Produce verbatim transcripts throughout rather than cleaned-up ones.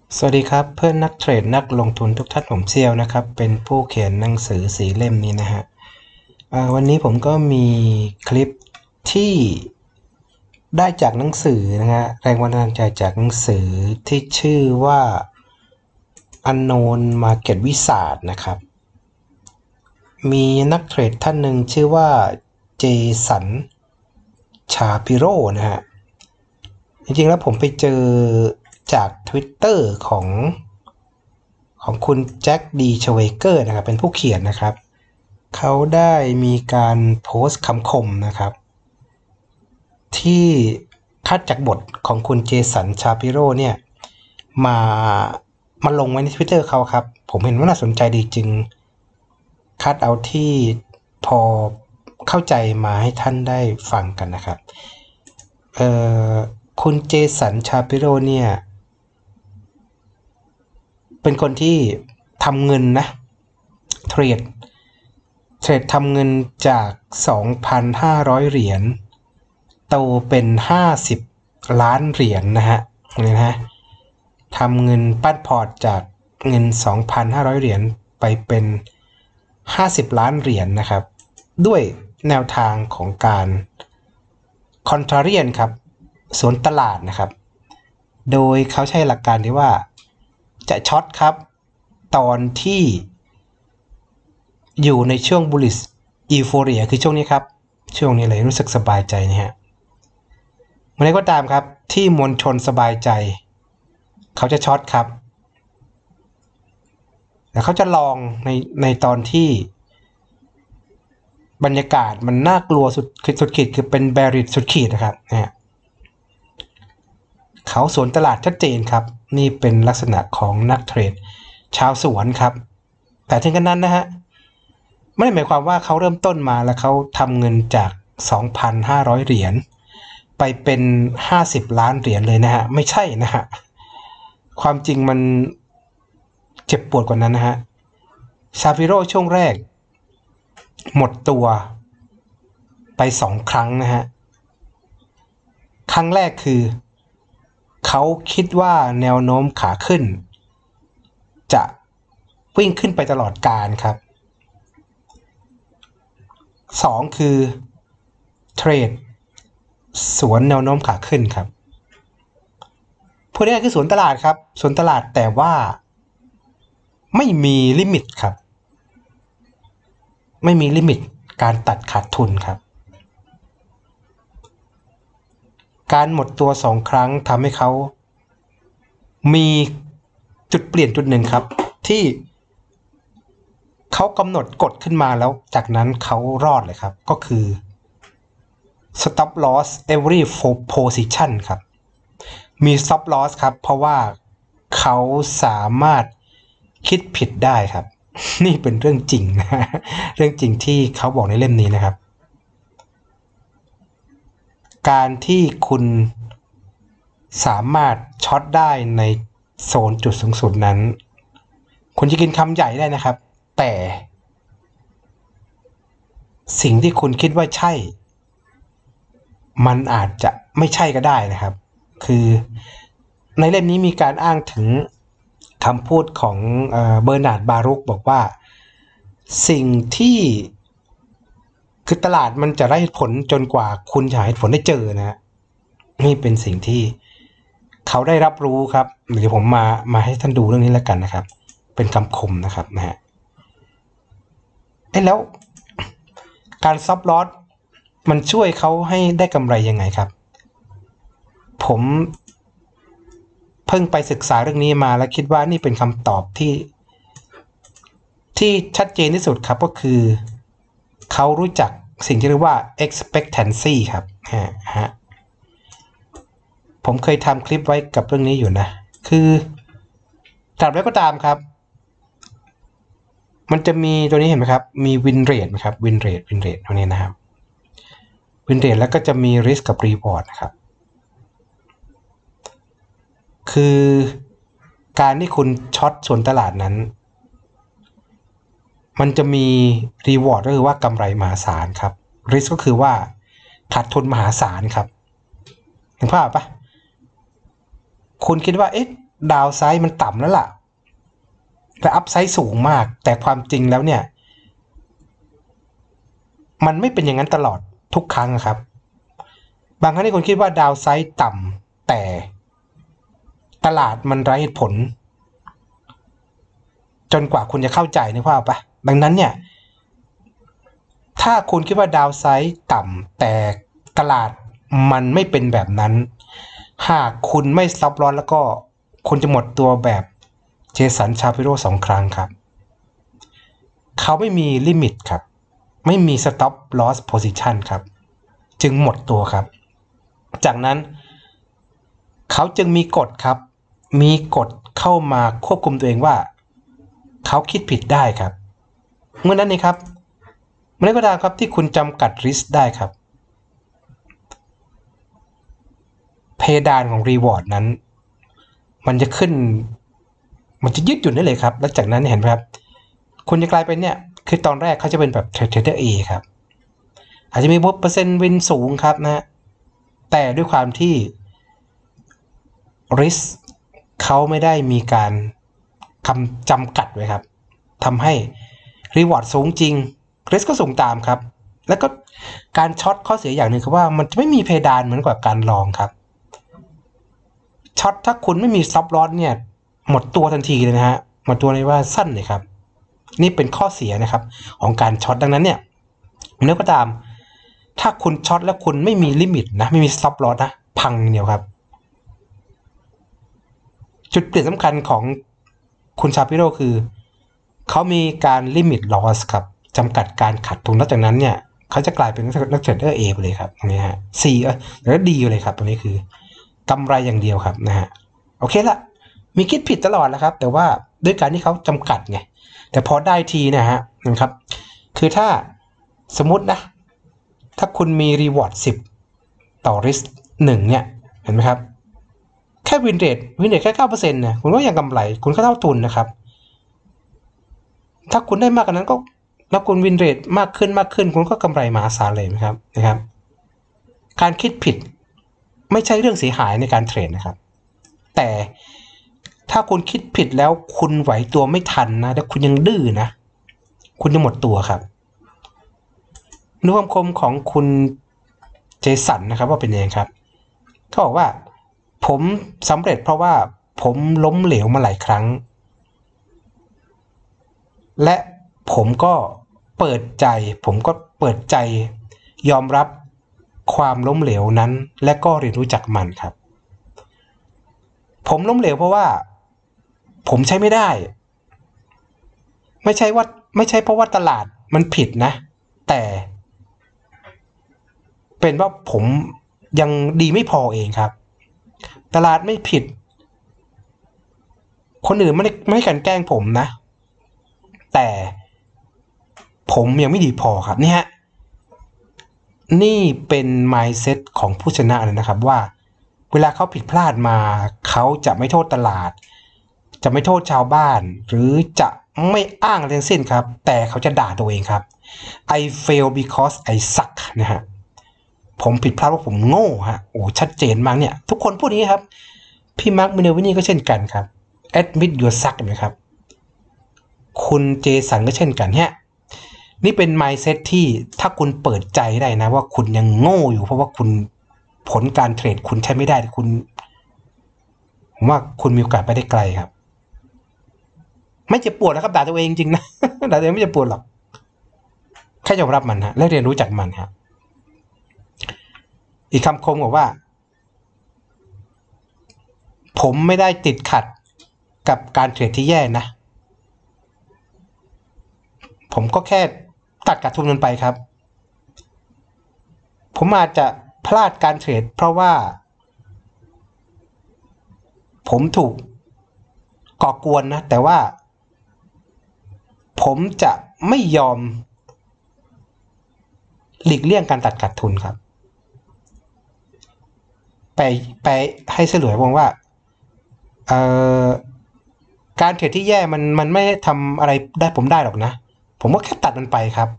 สวัสดีครับเพื่อนนักเทรดนักลงทุนทุกท่านผมเซียวนะครับเป็นผู้เขียนหนังสือสีเล่มนี้นะฮะวันนี้ผมก็มีคลิปที่ได้จากหนังสือนะฮะแรงบันดาลใจจากหนังสือที่ชื่อว่า Unknown Market Wizard นะครับมีนักเทรดท่านหนึ่งชื่อว่าเจสันชาปิโร่นะฮะจริงๆแล้วผมไปเจอจาก Twitter ของของคุณแจ็คดีชเวเกอร์นะครับเป็นผู้เขียนนะครับเขาได้มีการโพสต์คำคมนะครับที่คัดจากบทของคุณเจสันชาปิโร่เนี่ยมามาลงไว้ใน Twitter เขาครับผมเห็นว่าน่าสนใจดีจึงคัดเอาที่พอเข้าใจมาให้ท่านได้ฟังกันนะครับเอ่อคุณเจสันชาปิโร่เนี่ยเป็นคนที่ทำเงินนะเทรดเทรดทำเงินจาก สองพันห้าร้อย เหรียญโตเป็นห้าสิบล้านเหรียญ นะฮะนี่นะทำเงินปั้นพอร์ตจากเงิน สองพันห้าร้อย เหรียญไปเป็นห้าสิบล้านเหรียญ นะครับด้วยแนวทางของการคอนทราเรียนครับสวนตลาดนะครับโดยเขาใช้หลักการที่ว่าจะช็อตครับตอนที่อยู่ในช่วง bullish euphoria คือช่วงนี้ครับช่วงนี้เลยรู้สึกสบายใจนะฮะเมื่อไรก็ตามครับที่มวลชนสบายใจเขาจะช็อตครับแต่เขาจะลองในในตอนที่บรรยากาศมันน่ากลัวสุดสุดขีดคือเป็น bearish สุดขีดนะครับนะเขาสวนตลาดชัดเจนครับนี่เป็นลักษณะของนักเทรดชาวสวนครับแต่ถึงกันนั้นนะฮะไม่ได้หมายความว่าเขาเริ่มต้นมาแล้วเขาทำเงินจาก สองพันห้าร้อย เหรียญไปเป็นห้าสิบล้านเหรียญเลยนะฮะไม่ใช่นะฮะความจริงมันเจ็บปวดกว่านั้นนะฮะชาปิโร่ช่วงแรกหมดตัวไปสองครั้งนะฮะครั้งแรกคือเขาคิดว่าแนวโน้มขาขึ้นจะวิ่งขึ้นไปตลอดกาลครับสองคือเทรดสวนแนวโน้มขาขึ้นครับพูดง่ายๆคือสวนตลาดครับสวนตลาดแต่ว่าไม่มีลิมิตครับไม่มีลิมิตการตัดขาดทุนครับการหมดตัวสองครั้งทำให้เขามีจุดเปลี่ยนจุดหนึ่งครับที่เขากำหนดกฎขึ้นมาแล้วจากนั้นเขารอดเลยครับก็คือ stop loss every position ครับมี stop loss ครับเพราะว่าเขาสามารถคิดผิดได้ครับนี่เป็นเรื่องจริงนะเรื่องจริงที่เขาบอกในเล่มนี้นะครับการที่คุณสามารถช็อตได้ในโซนจุดสูงสุดนั้นคุณจะกินคำใหญ่ได้นะครับแต่สิ่งที่คุณคิดว่าใช่มันอาจจะไม่ใช่ก็ได้นะครับคือในเล่มนี้มีการอ้างถึงคำพูดของเบอร์นาร์ดบารุกบอกว่าสิ่งที่คือตลาดมันจะได้ผลจนกว่าคุณจะหาผลได้เจอนะนี่เป็นสิ่งที่เขาได้รับรู้ครับเดี๋ยวผมมามาให้ท่านดูเรื่องนี้แล้วกันนะครับเป็นคำคมนะครับนะฮะเอ้แล้วการซับลอสมันช่วยเขาให้ได้กำไรยังไงครับผมเพิ่งไปศึกษาเรื่องนี้มาและคิดว่านี่เป็นคำตอบที่ที่ชัดเจนที่สุดครับก็คือเขารู้จักสิ่งที่เรียกว่า expectancy ครับฮะผมเคยทำคลิปไว้กับเรื่องนี้อยู่นะคือตราบใดก็ตามครับมันจะมีตัวนี้เห็นไหมครับมี win rate ไหมครับ win rate win rate ตรงนี้นะครับ win rate แล้วก็จะมี risk กับ reward นะครับคือการที่คุณช็อตส่วนตลาดนั้นมันจะมี reward ก็คือว่ากำไรมหาศาลครับ risk ก็คือว่าขาดทุนมหาศาลครับเห็นภาพปะคุณคิดว่าเอ๊ะดาวไซด์มันต่ำแล้วล่ะแต่อัพไซด์สูงมากแต่ความจริงแล้วเนี่ยมันไม่เป็นอย่างนั้นตลอดทุกครั้งครับบางครั้งที่คุณคิดว่าดาวไซด์ต่ำแต่ตลาดมันไร้เหตุผลจนกว่าคุณจะเข้าใจนึกภาพปะดังนั้นเนี่ยถ้าคุณคิดว่าดาวไซด์ต่ำแต่ตลาดมันไม่เป็นแบบนั้นหากคุณไม่ซับร้อนแล้วก็คุณจะหมดตัวแบบเจสันชาปิโร่สองครั้งครับเขาไม่มีลิมิตครับไม่มี stop loss position ครับจึงหมดตัวครับจากนั้นเขาจึงมีกฎครับมีกฎเข้ามาควบคุมตัวเองว่าเขาคิดผิดได้ครับเมื่อนั้นเองครับเมื่อก็ตามครับที่คุณจำกัด risk ได้ครับเพดานของ reward นั้นมันจะขึ้นมันจะยืดหยุ่นได้เลยครับแล้วจากนั้นเห็นไหมครับคุณจะกลายเป็นเนี่ยคือตอนแรกเขาจะเป็นแบบเทรดเดอร์ A ครับอาจจะมีเปอร์เซ็นต์วินสูงครับนะแต่ด้วยความที่ risk เขาไม่ได้มีการคำจำกัดไว้ครับทำให้ reward สูงจริง risk ก็สูงตามครับแล้วก็การช็อตข้อเสียอย่างหนึ่งคือว่ามันจะไม่มีเพดานเหมือนกับการลองครับช็อตถ้าคุณไม่มีซับลอสเนี่ยหมดตัวทันทีเลยนะฮะหมดตัวในว่าสั้นเลยครับนี่เป็นข้อเสียนะครับของการช็อตดังนั้นเนี่ยเมื่อก็ตามถ้าคุณช็อตแล้วคุณไม่มีลิมิตนะไม่มีซับลอสนะพังเดียวครับจุดเปลี่ยนสำคัญของคุณชาปิโร่คือเขามีการลิมิตลอสครับจำกัดการขาดทุนแล้วจากนั้นเนี่ยเขาจะกลายเป็นนักเทรดเดอร์ A ไปเลยครับตรงนี้ฮะ C เออแล้ว D เลยครับตรงนี้คือกำไรอย่างเดียวครับนะฮะโอเคละมีคิดผิดตลอดแล้วครับแต่ว่าด้วยการที่เขาจำกัดไงแต่พอได้ทีนะฮะนะครับคือถ้าสมมตินะถ้าคุณมีรีวอร์ดสิบต่อ risk หนึ่งเนี่ยเห็นไหมครับแค่วินเรทวินเรทแค่ เก้าเปอร์เซ็นต์ นะคุณก็ยังกำไรคุณก็เท่าทุนนะครับถ้าคุณได้มากกว่านั้นก็แล้วคุณวินเรทมากขึ้นมากขึ้นคุณก็กำไรมหาศาลเลยนะครับนะครับการคิดผิดไม่ใช่เรื่องเสียหายในการเทรดนะครับแต่ถ้าคุณคิดผิดแล้วคุณไหวตัวไม่ทันนะแล้วคุณยังดื้อนะคุณจะหมดตัวครับนึกความคมของคุณเจสันนะครับว่าเป็นยังไงครับเขาบอกว่าผมสำเร็จเพราะว่าผมล้มเหลวมาหลายครั้งและผมก็เปิดใจผมก็เปิดใจยอมรับความล้มเหลวนั้นและก็เรียนรู้จักมันครับผมล้มเหลวเพราะว่าผมใช้ไม่ได้ไม่ใช่ว่าไม่ใช่เพราะว่าตลาดมันผิดนะแต่เป็นว่าผมยังดีไม่พอเองครับตลาดไม่ผิดคนอื่นไม่ได้ไม่ได้กันแกล้งผมนะแต่ผมยังไม่ดีพอครับนี่ฮะนี่เป็น mindset ของผู้ชนะเลยนะครับว่าเวลาเขาผิดพลาดมาเขาจะไม่โทษตลาดจะไม่โทษชาวบ้านหรือจะไม่อ้างอะไรทั้งสิ้นครับแต่เขาจะด่าตัวเองครับ I fail because I suck นะฮะผมผิดพลาดเพราะผมโง่ฮะโอ้ชัดเจนมากเนี่ยทุกคนพูดอย่างนี้ครับพี่มาร์คมิเนวินี่ก็เช่นกันครับ admit your suck นะครับคุณเจสันก็เช่นกันเนี่ยนี่เป็น mindset ที่ถ้าคุณเปิดใจได้นะว่าคุณยังโง่อยู่เพราะว่าคุณผลการเทรดคุณใช้ไม่ได้คุณผมว่าคุณมีโอกาสไปได้ไกลครับไม่เจ็บปวดนะครับด่าตัวเองจริงนะด่าตัวเองไม่เจ็บปวดหรอกแค่ยอมรับมันฮะและเรียนรู้จากมันครับอีกคำคมบอกว่าผมไม่ได้ติดขัดกับการเทรดที่แย่นะผมก็แค่ตัดขาดทุนมันไปครับผมอาจจะพลาดการเทรดเพราะว่าผมถูกก่อกวนนะแต่ว่าผมจะไม่ยอมหลีกเลี่ยงการตัดขาดทุนครับไปไปให้เฉลยว่าว่าเอ่อการเทรดที่แย่มันมันไม่ทำอะไรได้ผมได้หรอกนะผมก็แค่ตัดมันไปครับ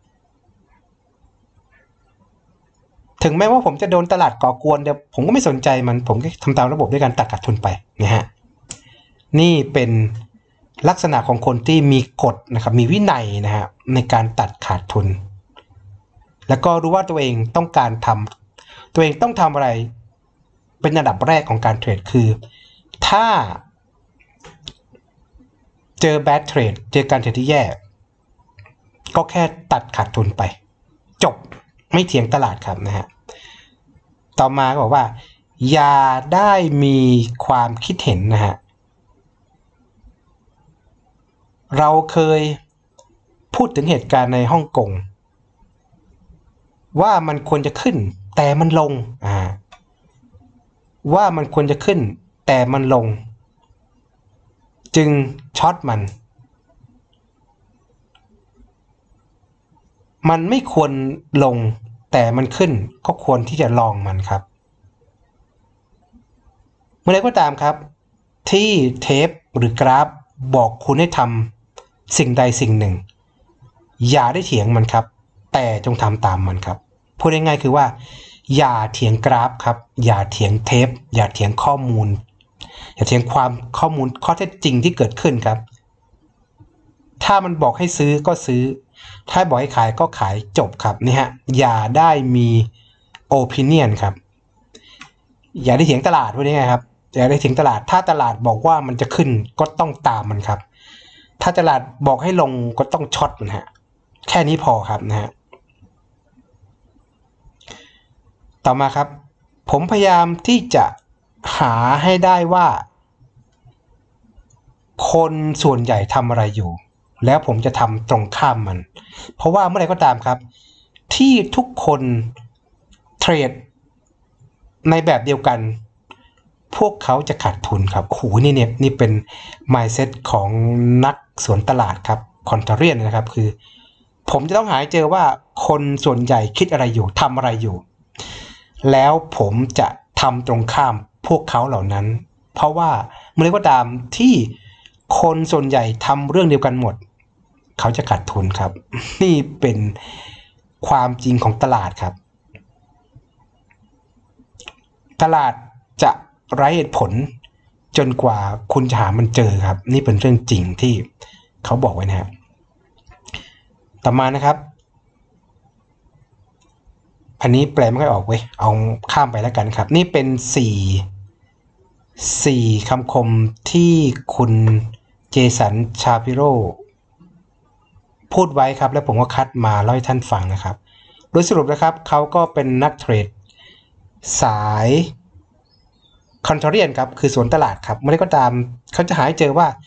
ถึงแม้ว่าผมจะโดนตลาดก่อกวนเดี๋ยวผมก็ไม่สนใจมันผมก็ทำตามระบบด้วยการตัดขาดทุนไปนะฮะนี่เป็นลักษณะของคนที่มีกฎนะครับมีวินัยนะฮะในการตัดขาดทุนแล้วก็รู้ว่าตัวเองต้องการทำตัวเองต้องทำอะไรเป็นอันดับแรกของการเทรดคือถ้าเจอ bad trade เจอการเทรดที่แย่ก็แค่ตัดขาดทุนไปจบไม่เถียงตลาดครับนะฮะต่อมาก็บอกว่าอย่าได้มีความคิดเห็นนะฮะเราเคยพูดถึงเหตุการณ์ในฮ่องกงว่ามันควรจะขึ้นแต่มันลงอ่าว่ามันควรจะขึ้นแต่มันลงจึงช็อตมันมันไม่ควรลงแต่มันขึ้นก็ควรที่จะลองมันครับเมื่อไรก็ตามครับที่เทปหรือกราฟบอกคุณให้ทำสิ่งใดสิ่งหนึ่งอย่าได้เถียงมันครับแต่จงทำตามมันครับพูดง่ายๆคือว่าอย่าเถียงกราฟครับอย่าเถียงเทปอย่าเถียงข้อมูลอย่าเถียงความข้อมูลข้อเท็จจริงที่เกิดขึ้นครับถ้ามันบอกให้ซื้อก็ซื้อถ้าบอกให้ขายก็ขายจบครับนี่ฮะอย่าได้มี opinion ครับอย่าได้เถียงตลาดพูดง่ายๆครับอย่าได้เถียงตลาดถ้าตลาดบอกว่ามันจะขึ้นก็ต้องตามมันครับถ้าตลาดบอกให้ลงก็ต้องช็อตมันฮะแค่นี้พอครับนะฮะต่อมาครับผมพยายามที่จะหาให้ได้ว่าคนส่วนใหญ่ทำอะไรอยู่แล้วผมจะทำตรงข้ามมันเพราะว่าเมื่อไหร่ก็ตามครับที่ทุกคนเทรดในแบบเดียวกันพวกเขาจะขาดทุนครับโอ้โหนี่เนี่ยนี่เป็น mindset ของนักสวนตลาดครับคอนเทเรียนนะครับคือผมจะต้องหาเจอว่าคนส่วนใหญ่คิดอะไรอยู่ทำอะไรอยู่แล้วผมจะทำตรงข้ามพวกเขาเหล่านั้นเพราะว่าเมื่อไหร่ก็ตามที่คนส่วนใหญ่ทำเรื่องเดียวกันหมดเขาจะขาดทุนครับนี่เป็นความจริงของตลาดครับตลาดจะไร้เหตุผลจนกว่าคุณจะหามันเจอครับนี่เป็นเรื่องจริงที่เขาบอกไว้นะครับต่อมานะครับอันนี้แปลไม่ค่อยออกเว้ยเอาข้ามไปแล้วกันครับนี่เป็นสี่สี่คำคมที่คุณเจสันชาพิโรพูดไว้ครับแล้วผมก็คัดมาเล่าให้ท่านฟังนะครับโดยสรุปนะครับเขาก็เป็นนักเทรดสายคอนเทเรียนครับคือสวนตลาดครับเมื่อไรก็ตามเขาจะหาเจอว่า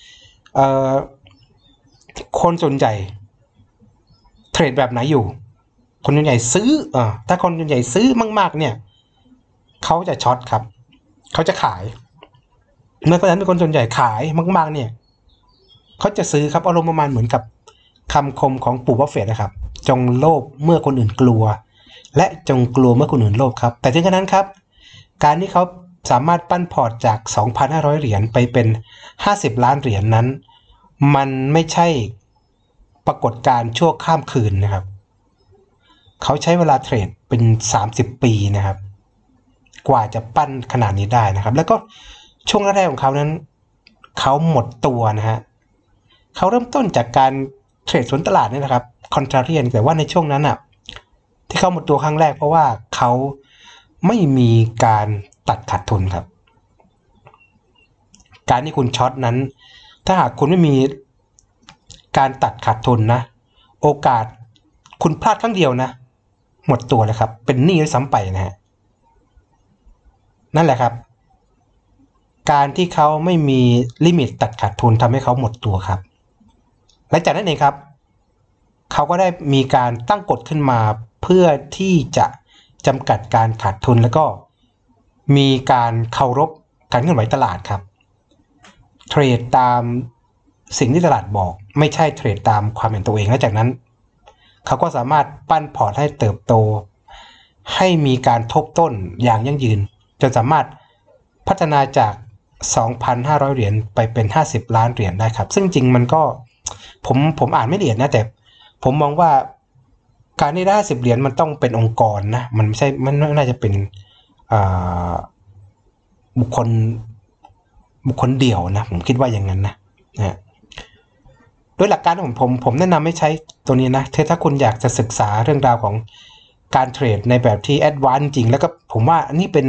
คนส่วนใหญ่เทรดแบบไหนอยู่คนส่วนใหญ่ซื้ออ่าถ้าคนส่วนใหญ่ซื้อมากๆเนี่ยเขาจะช็อตครับเขาจะขายเมื่อคนนั้นเป็นคนส่วนใหญ่ขายมากๆเนี่ยเขาจะซื้อครับอารมณ์ประมาณเหมือนกับคำคมของปู่บัฟเฟตต์นะครับจงโลภเมื่อคนอื่นกลัวและจงกลัวเมื่อคนอื่นโลภครับแต่ถึงขนาดนั้นครับการที่เขาสามารถปั้นพอร์ตจาก สองพันห้าร้อย เหรียญไปเป็นห้าสิบล้านเหรียญ นั้นมันไม่ใช่ปรากฏการณ์ชั่วข้ามคืนนะครับเขาใช้เวลาเทรดเป็นสามสิบปีนะครับกว่าจะปั้นขนาดนี้ได้นะครับแล้วก็ช่วงแรกของเขานั้นเขาหมดตัวนะฮะเขาเริ่มต้นจากการเทรดสวนตลาดนี่นะครับคอนทราเรียนแต่ว่าในช่วงนั้นอ่ะที่เขาหมดตัวครั้งแรกเพราะว่าเขาไม่มีการตัดขาดทุนครับการที่คุณช็อตนั้นถ้าหากคุณไม่มีการตัดขาดทุนนะโอกาสคุณพลาดครั้งเดียวนะหมดตัวเลยครับเป็นหนี้ด้วยซ้ำไปนะฮะนั่นแหละครับการที่เขาไม่มีลิมิตตัดขาดทุนทำให้เขาหมดตัวครับและจากนั้นเองครับเขาก็ได้มีการตั้งกฎขึ้นมาเพื่อที่จะจำกัดการขาดทุนแล้วก็มีการเคารพการเคลื่อนไหวตลาดครับเทรดตามสิ่งที่ตลาดบอกไม่ใช่เทรดตามความเห็นตัวเองและจากนั้นเขาก็สามารถปั้นพอร์ตให้เติบโตให้มีการทบต้นอย่างยั่งยืนจนสามารถพัฒนาจาก สองพันห้าร้อย เหรียญไปเป็นห้าสิบล้านเหรียญได้ครับซึ่งจริงมันก็ผมผมอ่านไม่ละเอียดนะแต่ผมมองว่าการที่ได้ห้าสิบเหรียญมันต้องเป็นองค์กรนะมันไม่ใช่มันไม่น่าจะเป็นบุคคลบุคคลเดี่ยวนะผมคิดว่าอย่างนั้นนะนะโดยหลักการของผมผมแนะนำให้ใช้ตัวนี้นะถ้าคุณอยากจะศึกษาเรื่องราวของการเทรดในแบบที่แอดวานซ์จริงแล้วก็ผมว่านี่เป็น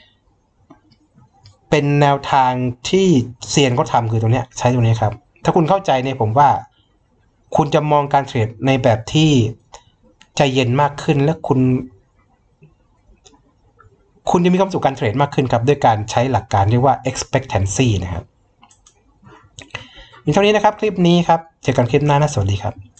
เป็นแนวทางที่เซียนเขาทำคือตรงนี้ใช้ตรงนี้ครับถ้าคุณเข้าใจเนี่ยผมว่าคุณจะมองการเทรดในแบบที่ใจเย็นมากขึ้นและคุณคุณจะมีความสุขการเทรดมากขึ้นครับด้วยการใช้หลักการเรียกว่า expectancy นะครับมีเท่านี้นะครับคลิปนี้ครับเจอกันคลิปหน้านะสวัสดีครับ